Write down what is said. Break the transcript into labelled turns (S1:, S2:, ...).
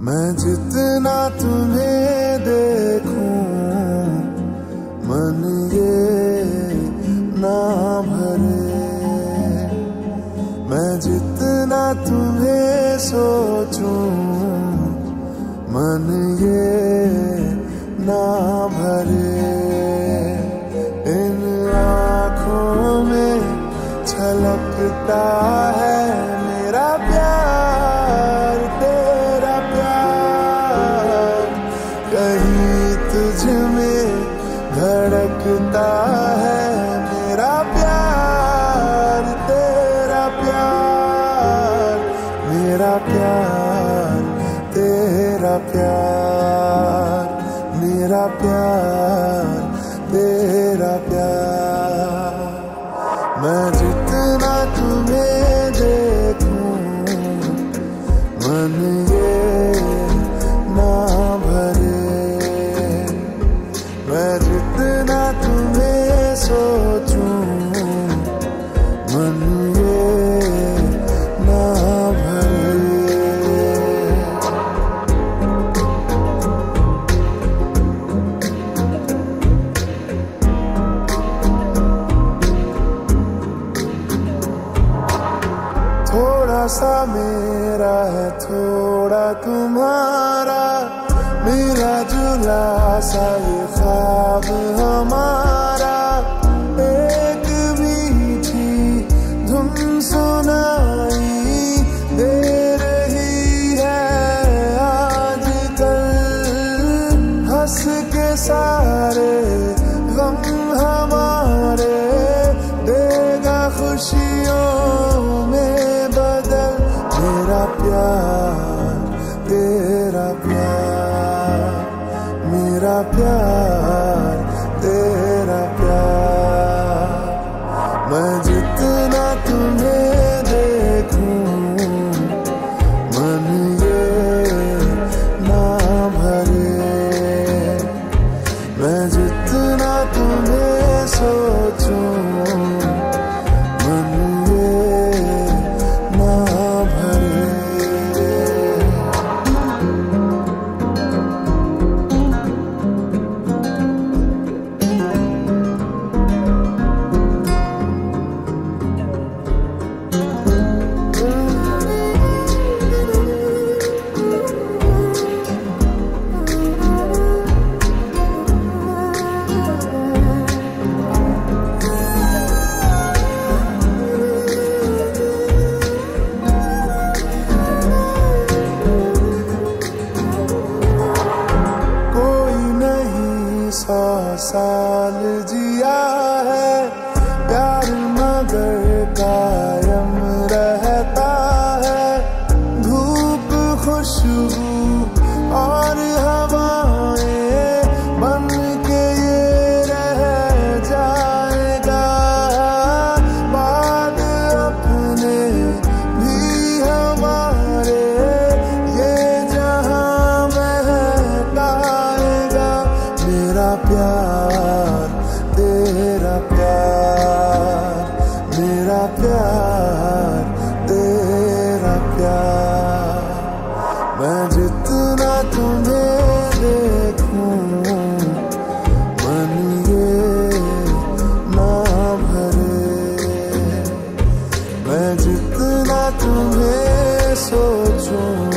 S1: मैं जितना तुम्हें देखूं मन ये ना भरे, मैं जितना तुम्हें सोचूं मन ये ना भरे। इन आँखों में छलकता है मेरा प्यार तेरा प्यार, कहीं तुझ में धड़कता है मेरा प्यार तेरा प्यार, मेरा प्यार तेरा प्यार, मेरा प्यार तेरा प्यार। मैं जितना तुम्हें देखूं मन ये ना भरे, मैं जितना तुम्हें सोचूं मन ये ना भरे। थोड़ा सा मेरा है थोड़ा तुम्हारा, मेरा जुला सा ये ख्वाब हमारा, एक मीठी धुन सुनाई दे रही है आजकल, हंस के सारे गम हमारे देगा खुशियों में बदल। मेरा प्यार तेरा प्यार, मेरा प्यार तेरा प्यार। मैं जितना तुम्हें देखूं मन ये ना भरे, मैं जितना तुम्हें सोचूं मन ये ना भरे। सौ साल जिया है प्यार मगर कायम रहता है, धूप खुशबू और हवाएं बन के ये रह जाएगा, बाद अपने भी हमारे ये जहां महकाएगा। मेरा प्यार तेरा प्यार, मेरा प्यार तेरा प्यार। मैं जितना तुम्हें देखूं मन ये ना भरे, मैं जितना तुम्हें सोचूं